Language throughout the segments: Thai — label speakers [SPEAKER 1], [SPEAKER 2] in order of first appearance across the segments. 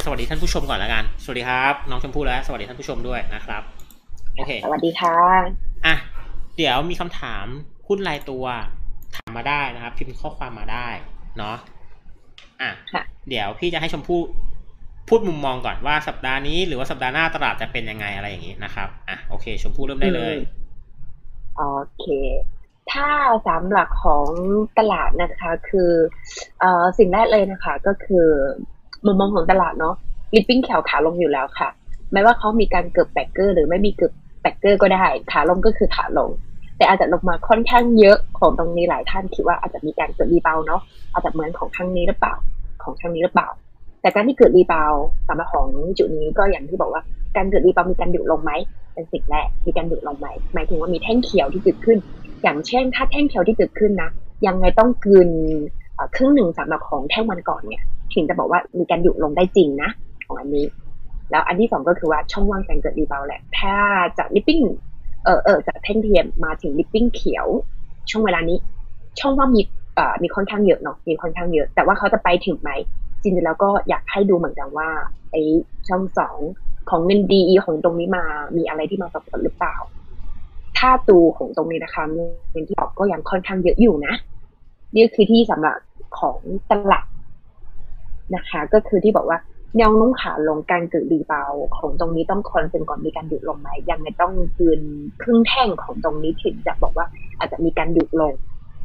[SPEAKER 1] วัสดีท่านผู้ชมก่อนละกันสวัสดีครับน้องชมพู่และสวัสดีท่านผู้ชมด้วยนะครับโอเค
[SPEAKER 2] สวัสดีค่ะ
[SPEAKER 1] อ่ะเดี๋ยวมีคำถามหุ้นรายตัวถามมาได้นะครับพิมพ์ข้อความมาได้เนาะอ่ะ
[SPEAKER 2] ค่ะ
[SPEAKER 1] เดี๋ยวพี่จะให้ชมพู่พูดมุมมองก่อนว่าสัปดาห์นี้หรือว่าสัปดาห์หน้าตลาดจะเป็นยังไงอะไรอย่างนี้นะครับอ่ะโอเคชมพู่เริ่ม
[SPEAKER 2] อื
[SPEAKER 1] ได้เลย
[SPEAKER 2] มโอเคถ้าสำหรับของตลาดนะคะคือสิ่งแรกเลยนะคะก็คือมุมมองของตลาดเนาะลิปปิ้งแถวขาลงอยู่แล้วค่ะไม่ว่าเขามีการเกิดแบกเกอร์หรือไม่มีเกิดแบกเกอร์ก็ได้ขาลงก็คือขาลงแต่อาจจะลงมาค่อนข้างเยอะของตรงนี้หลายท่านคิดว่าอาจจะมีการเกิดรีบาวเนาะอาจจะเหมือนของครั้งนี้หรือเปล่าของครั้งนี้หรือเปล่าแต่การที่เกิดรีบาวสำหรับของจุดนี้ก็อย่างที่บอกว่าการเกิดรีบาวมีการหยุดลงไหม เป็นสิ่งแรกมีการหยุดลงไหมหมายถึงว่ามีแท่งเขียวที่เกิดขึ้นอย่างเช่นถ้าแท่งเขียวที่เกิดขึ้นนะยังไงต้องกืนครึ่งหนึ่งสำหรับของแท่งวันก่อนเนี่ยถึงจะบอกว่ามีการหยุดลงได้จริงนะของอันนี้แล้วอันที่สองก็คือว่าช่องว่างการเกิดรีบาวแหละถ้าจากลิปปิ้งจากแท่งเทียมมาถึงลิปปิ้งเขียวช่วงเวลานี้ช่องว่างมีค่อนข้างเยอะเนาะมีค่อนข้างเยอะแต่ว่าเขาจะไปถึงไหมจริงๆแล้วก็อยากให้ดูเหมือนกันว่าไอ้ช่องสองของเงินดีของตรงนี้มามีอะไรที่มาสับสนหรือเปล่าถ้าตูของตรงนี้นะคะเงินที่ออกก็ยังค่อนข้างเยอะอยู่นะนี่คือที่สำหรับของตลาดนะคะก็คือที่บอกว่าแนวโน้มขาลงการเกิดรีบาวของตรงนี้ต้องคอนเฟิร์มก่อนมีการหยุดลงไหมยังไงต้องคืนครึ่งแท่งของตรงนี้ถึงจะบอกว่าอาจจะมีการหยุดลง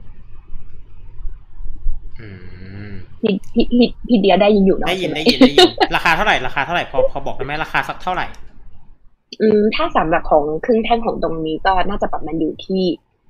[SPEAKER 1] อืม
[SPEAKER 2] พี่เดียได้ยินอยู่
[SPEAKER 1] ได้
[SPEAKER 2] เนาะใช่ไหม
[SPEAKER 1] ยินได้ยินได้ยินราคาเท่าไหร่พอบอกได้ไหมราคาสักเท่าไหร่
[SPEAKER 2] ถ้าสำหรับของครึ่งแท่งของตรงนี้ก็น่าจะประมาณอยู่ที่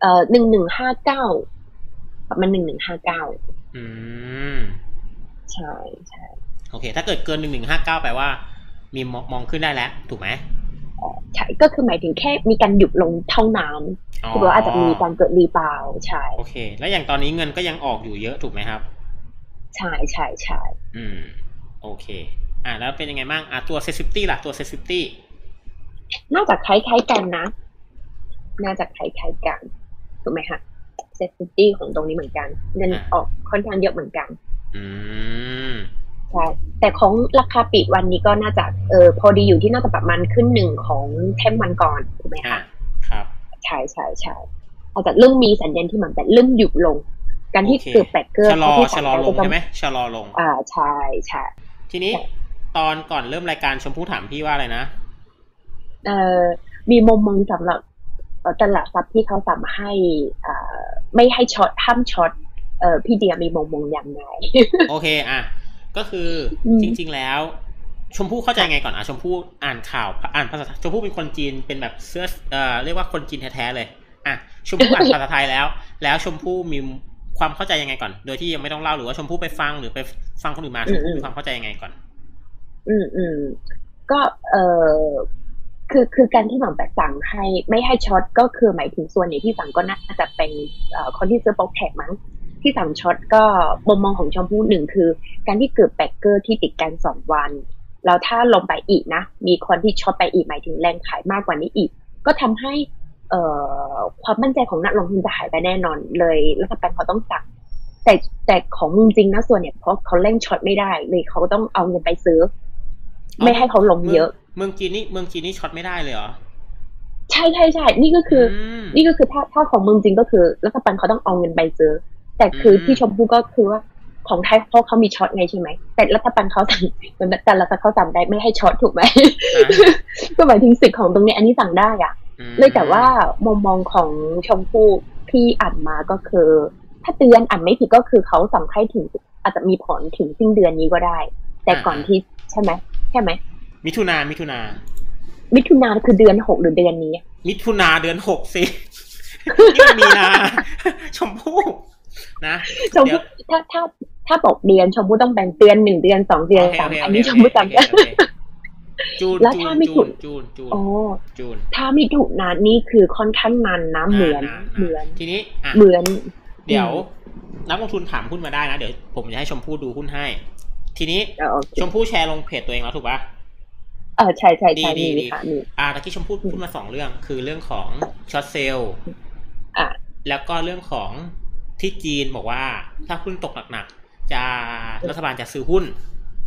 [SPEAKER 2] 1159ประมาณ1159
[SPEAKER 1] อืม
[SPEAKER 2] ใช่ใช่
[SPEAKER 1] โอเคถ้าเกิดเกิน1159แปลว่ามีมองขึ้นได้แล้วถูกไหม
[SPEAKER 2] ใช่ก็คือหมายถึงแค่มีการหยุดลงเท่านั้น
[SPEAKER 1] อ๋อ
[SPEAKER 2] คือว่าอาจจะมีการเกิดรีบาวใช่
[SPEAKER 1] โอเคแล้วอย่างตอนนี้เงินก็ยังออกอยู่เยอะถูกไหมครับ
[SPEAKER 2] ใช่ใช่ใช่
[SPEAKER 1] อืมโอเคแล้วเป็นยังไงบ้างตัวเซ s ิตี้ล่ะตัวเซ s ิตี้
[SPEAKER 2] น่าจะคล้ายๆกันนะน่าจะคล้ายๆกันถูกไหมคะเซฟตี้ของตรงนี้เหมือนกันเงินออกค่อนข้างเยอะเหมือนกัน
[SPEAKER 1] อืม
[SPEAKER 2] ใช่แต่ของราคาปิดวันนี้ก็น่าจะพอดีอยู่ที่น่าจะประมาณขึ้นหนึ่งของแท่งวันก่อนถูกไหมคะ
[SPEAKER 1] ครับ
[SPEAKER 2] ใช่ใช่ใช่อาจจะเริ่มมีสัญญาณที่เหมือนแต่เริ่มหยุดลงการที่
[SPEAKER 1] โอเค
[SPEAKER 2] เกิดแบกเกอร์
[SPEAKER 1] ชะลอ
[SPEAKER 2] เขาที่สั่ง
[SPEAKER 1] ชะลอ
[SPEAKER 2] ได้ก็ต้อง
[SPEAKER 1] ลงใช่ไหมชะลอลง
[SPEAKER 2] ใช่ใช่
[SPEAKER 1] ทีนี้
[SPEAKER 2] ใช่
[SPEAKER 1] ตอนก่อนเริ่มรายการชมพู่ถามพี่ว่าอะไรนะ
[SPEAKER 2] เอ่อมีมุมมองสำหรับตลาดทรัพย์ที่เขาสามารถให้ไม่ให้ช็อตห้ามช็อตพี่เดียมีมุมมองอย่างไร
[SPEAKER 1] โอเคก็คือ
[SPEAKER 2] อืม
[SPEAKER 1] จริงๆแล้วชมพู่เข้าใจไง
[SPEAKER 2] ค่ะ
[SPEAKER 1] ก่อนชมพู่อ่านข่าวอ่านภาษาชมพู่เป็นคนจีนเป็นแบบเสื้อเรียกว่าคนจีนแท้ๆเลยชมพู่อ่านภาษาไทยแล้วชมพู่มีความเข้าใจยังไงก่อนโดยที่ยังไม่ต้องเล่าหรือว่าชมพู่ไปฟังหรือไปฟังคนอื่นมาชมพู่
[SPEAKER 2] อืมอืม
[SPEAKER 1] มีความเข้าใจยังไงก่อน
[SPEAKER 2] อืมก็เออคือการที่หม่อมแปะสั่งให้ไม่ให้ช็อตก็คือหมายถึงส่วนใหญ่ที่สั่งก็น่าจะเป็นคนที่ซื้อโปรแท็กมั้งที่สั่งช็อตก็มุมมองของชมพู่หนึ่งคือการที่เกิดแบกเกอร์ที่ติดกัน2 วันแล้วถ้าลงไปอีกนะมีคนที่ช็อตไปอีกหมายถึงแรงขายมากกว่านี้อีกก็ทำให้เอ่ความมั่นใจของนักลงทุนจะหายไปแน่นอนเลยรัฐบาลเขาต้องสั่งแต่แต่ของจริงๆนะส่วนเนี่ยเพราะเขาเร่งช็อตไม่ได้เลยเขาต้องเอาเงินไปซื้อ
[SPEAKER 1] อ๋อ
[SPEAKER 2] ไม่ให้เขาลง
[SPEAKER 1] เมือง
[SPEAKER 2] เยอะ
[SPEAKER 1] เมืองจีนนี่ช็อตไม่ได้เลยเหรอ
[SPEAKER 2] ใช่ใช่ใช่นี่ก็
[SPEAKER 1] อื
[SPEAKER 2] คือ
[SPEAKER 1] ม
[SPEAKER 2] ถ้าของเมืองจริงก็คือรัฐบาลเขาต้องเอาเงินไปซื้อแต่
[SPEAKER 1] อื
[SPEAKER 2] คือที่
[SPEAKER 1] ม
[SPEAKER 2] ชมพู่ก็คือว่าของไทยเพราะเขามีช็อตไงใช่ไหมแต่รัฐบาลเขาสั่งเหมือนแต่ละเขาสั่งได้ไม่ให้ช็อตถูกไหม
[SPEAKER 1] อ่า
[SPEAKER 2] ก็หมายถึงสิทธิ์ของตรงนี้อันนี้สั่งได้อ่ะ
[SPEAKER 1] อื
[SPEAKER 2] เลยแต่ว่า
[SPEAKER 1] ม
[SPEAKER 2] มุมมองของชมพู่ที่อ่านมาก็คือถ้าเตือนอ่านไม่ผิดก็คือเขาสั่งให้ถึงอาจจะมีผลถึงสิ้นเดือนนี้ก็ได้แต่ก่อน
[SPEAKER 1] อ่า
[SPEAKER 2] ที่ใช่ไหมใช่ไหม
[SPEAKER 1] มิถุนา
[SPEAKER 2] มิถุนาคือเดือน6หรือเดือนนี้
[SPEAKER 1] มิถุนาเดือนหกสินี่มันมีนาชมพู่นะ
[SPEAKER 2] ชม
[SPEAKER 1] เดี๋ยว
[SPEAKER 2] พู่ถ้าบอกเดือนชมพู่ต้องแบ่งเดือน1 เดือน2 เดือน3อันนี้ชมพู่จำได้
[SPEAKER 1] จูน
[SPEAKER 2] แล้ว
[SPEAKER 1] จูนจู
[SPEAKER 2] ถ้าไม่ถูก
[SPEAKER 1] นจูนจูน
[SPEAKER 2] อ๋อ
[SPEAKER 1] จูน
[SPEAKER 2] ถ้าไม่ถูกนะนี่คือค่อนข้างนานนะเห
[SPEAKER 1] นาน
[SPEAKER 2] มือน
[SPEAKER 1] นาน
[SPEAKER 2] เหมือน
[SPEAKER 1] ทีนี้
[SPEAKER 2] เหมือนอื
[SPEAKER 1] เดี๋ยว
[SPEAKER 2] ม
[SPEAKER 1] นักลงทุนถามหุ้นมาได้นะเดี๋ยวผมจะให้ชมพู่ดูหุ้นให้ทีนี้
[SPEAKER 2] โอเค
[SPEAKER 1] ชมพู่แชร์ลงเพจตัวเองแล้วถูกปะ
[SPEAKER 2] ใช่ใช่
[SPEAKER 1] ดี
[SPEAKER 2] ใช่มี
[SPEAKER 1] ดีดี
[SPEAKER 2] ค่ะมี
[SPEAKER 1] ตะกี้ชมพู่
[SPEAKER 2] อืม
[SPEAKER 1] พูดมา2 เรื่องคือเรื่องของช็อตเซลล์
[SPEAKER 2] อ่า
[SPEAKER 1] แล้วก็เรื่องของที่จีนบอกว่าถ้าหุ้นตกหนักๆจะรัฐบาลจะซื้อหุ้น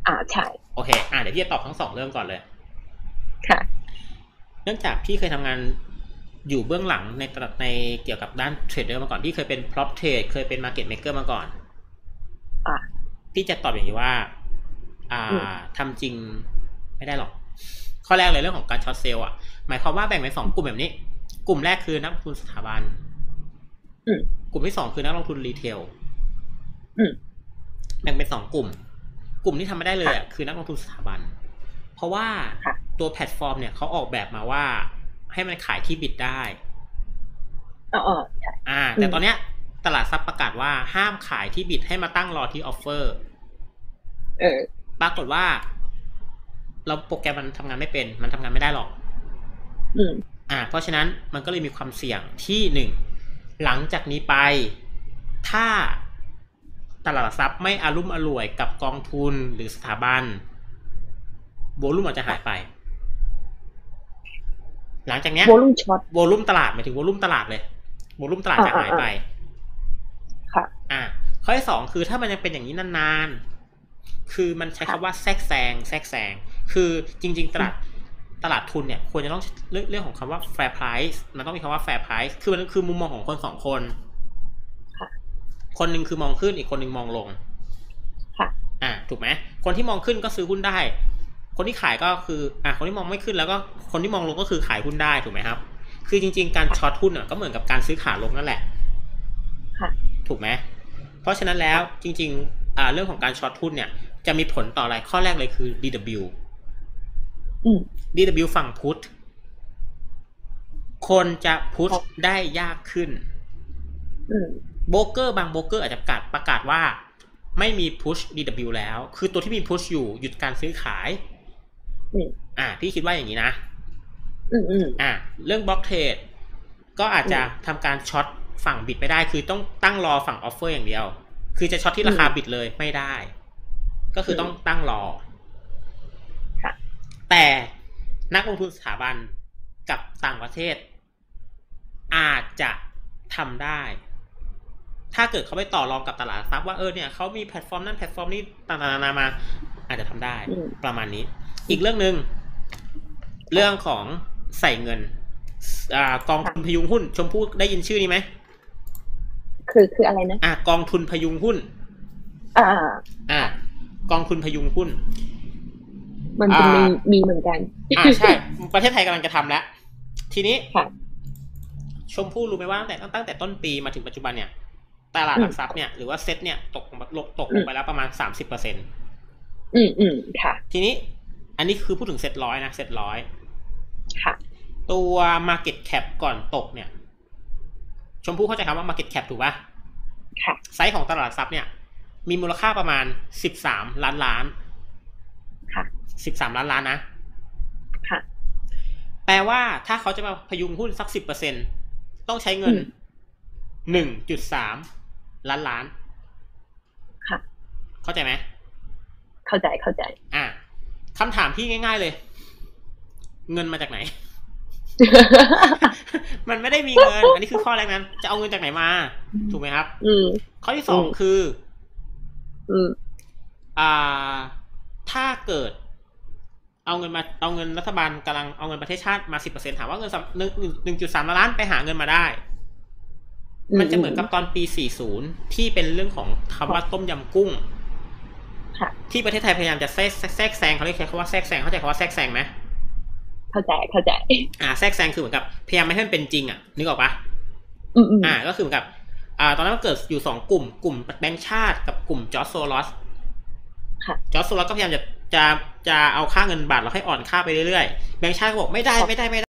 [SPEAKER 2] ใช่
[SPEAKER 1] โอเคเดี๋ยวพี่จะตอบทั้ง2เรื่องก่อนเลย
[SPEAKER 2] ค่ะ
[SPEAKER 1] เนื่องจากพี่เคยทำงานอยู่เบื้องหลังในตลาดในเกี่ยวกับด้านเทรดเดอร์มาก่อนพี่เคยเป็น prop trade เคยเป็น market maker มาก่อนพี่จะตอบอย่างนี้ว่าทำจริงไม่ได้หรอกข้อแรกเลยเรื่องของการช็อตเซลล์หมายความว่าแบ่งเป็น2กลุ่มแบบนี้กลุ่มแรกคือนักลงทุนสถาบันกลุ่มที่2คือนักลงทุนรีเทลแบ่งเป็น2กลุ่มที่ทำไม่ได้เลยคือนักลงทุนสถาบันเพราะว่าตัวแพลตฟอร์มเนี่ยเขาออกแบบมาว่าให้มันขายที่บิดได้แต่ตอนเนี้ยตลาดซับประกาศว่าห้ามขายที่บิดให้มาตั้งรอที่ออฟเฟอร์ปรากฏว่าเราโปรแกรมมันทำงานไม่เป็นมันทำงานไม่ได้หรอกเพราะฉะนั้นมันก็เลยมีความเสี่ยงที่1หลังจากนี้ไปถ้าตลาดหลักทรัพย์ไม่อารุ่มอร่วยกับกองทุนหรือสถาบันโวลุ่มอาจจะหายไปหลังจากนี้
[SPEAKER 2] โวลุ่มช็อต
[SPEAKER 1] โวลุ่มตลาดหมายถึงโวลุ่มตลาดเลยโวลุ่มตลาดจะหายไป
[SPEAKER 2] ค่ะ
[SPEAKER 1] ข้อที่2คือถ้ามันยังเป็นอย่างนี้นานๆคือมันใช้คำว่าแทรกแซงคือจริงๆตลาดทุนเนี่ยควรจะต้องเรื่องของคำว่า fair price มันต้องมีคำว่า fair price คือมันคือมุมมองของคน2คนคนหนึ่งคือมองขึ้นอีกคนหนึ่งมองลงถูกไหมคนที่มองขึ้นก็ซื้อหุ้นได้คนที่ขายก็คือคนที่มองไม่ขึ้นแล้วก็คนที่มองลงก็คือขายหุ้นได้ถูกไหมครับคือจริงๆการช็อตหุ้นก็เหมือนกับการซื้อขาลงนั่นแหละถูกไหมเพราะฉะนั้นแล้วจริงๆเรื่องของการช็อตหุ้นเนี่ยจะมีผลต่ออะไรข้อแรกเลยคือ DW ฝั่งพุทคนจะพุทได้ยากขึ้นโบรกเกอร์บางโบรกเกอร์อาจจะประกาศว่าไม่มี push DW แล้วคือตัวที่มี push อยู่หยุดการซื้อขายพี่คิดว่าอย่างนี้นะเรื่องบล็อกเทรดก็อาจจะทำการช็อตฝั่งบิดไม่ได้คือต้องตั้งรอฝั่งออฟเฟอร์อย่างเดียวคือจะช็อตที่ราคาบิดเลยไม่ได้ก็คือต้องตั้งรอแต่นักลงทุนสถาบันกับต่างประเทศอาจจะทำได้ถ้าเกิดเขาไปต่อรองกับตลาดทรัพย์ว่าเนี่ยเขามีแพลตฟอร์มนั้นแพลตฟอร์มนี้ต่างๆนามาอาจจะทำได้ประมาณนี้อีกเรื่องนึงเรื่องของใส่เงินกองทุนพยุงหุ้นชมพู่ได้ยินชื่อนี้ไหม
[SPEAKER 2] คืออะไรนะ
[SPEAKER 1] กองทุนพยุงหุ้นกองทุนพยุงหุ้น
[SPEAKER 2] มันจะมีเหมือนกัน
[SPEAKER 1] ใช่ประเทศไทยกำลังจะทำแล้วทีนี้ชมพู่รู้ไหมว่าตั้งแต่ต้นปีมาถึงปัจจุบันเนี่ยตลาดหลักทรัพย์เนี่ยหรือว่าเซ็ตเนี่ยตกลงไปแล้วประมาณ 30%
[SPEAKER 2] ค่ะ
[SPEAKER 1] ทีนี้อันนี้คือพูดถึงเซ็ตร้อยนะเซ็ตร้อย
[SPEAKER 2] ค่ะ
[SPEAKER 1] ตัว market cap ก่อนตกเนี่ยชมพู่เข้าใจคำว่า market cap ถูกป่ะ
[SPEAKER 2] ค่ะ
[SPEAKER 1] ไซส์ของตลาดหลักทรัพย์เนี่ยมีมูลค่าประมาณ13ล้าน
[SPEAKER 2] ค่ะ
[SPEAKER 1] 13ล้านนะ
[SPEAKER 2] ค่ะ
[SPEAKER 1] แปลว่าถ้าเขาจะมาพยุงหุ้นสัก 10% ต้องใช้เงิน 1.3 ล้าน
[SPEAKER 2] ค่ะ
[SPEAKER 1] เข้าใจไหม
[SPEAKER 2] เข้าใจ
[SPEAKER 1] คำถามที่ง่ายๆเลยเงินมาจากไหน มันไม่ได้มีเงินอันนี้คือข้อแรกนั้นจะเอาเงินจากไหนมาถูกไหมครับข้อที่2คือถ้าเกิดเอาเงินรัฐบาลกำลังเอาเงินประเทศชาติมา 10% ถามว่าเงิน 1.3 ล้านไปหาเงินมาได้มันจะเหมือนกับตอนปี40ที่เป็นเรื่องของคำว่าต้มยำกุ้งที่ประเทศไทยพยายามจะแทรกแซงเขาเรียกคำว่าแทรกแซงเข้าใจคำว่าแทรกแซงไหม
[SPEAKER 2] เข้าใจ
[SPEAKER 1] แทรกแซงคือเหมือนกับพยายามไม่ให้มันเป็นจริงนึกออกปะก็คือเหมือนกับตอนนั้นมันเกิดอยู่2กลุ่มแบงก์ชาติกับกลุ่มจอร์จโซลอสจอร์จโซลอสก็พยายามจะเอาค่าเงินบาทเราให้อ่อนค่าไปเรื่อยๆแบงก์ชาติก็บอกไม่ได้